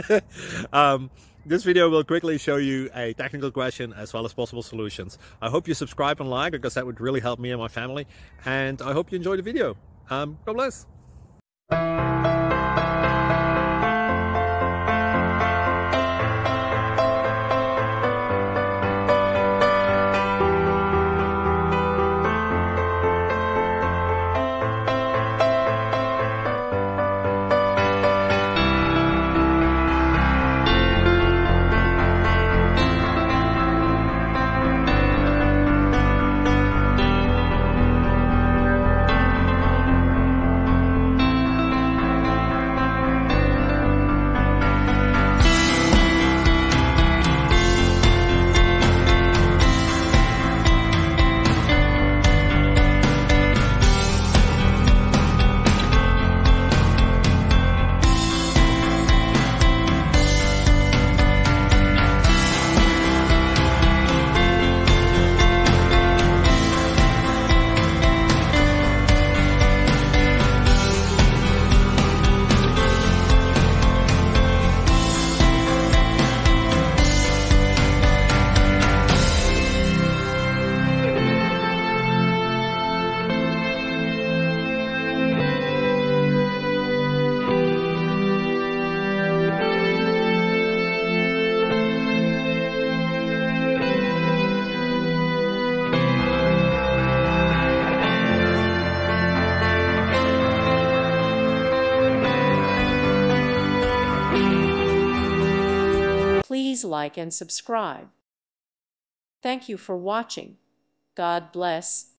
This video will quickly show you a technical question as well as possible solutions. I hope you subscribe and like, because that would really help me and my family. And I hope you enjoy the video. God bless. Please like and subscribe. Thank you for watching. God bless.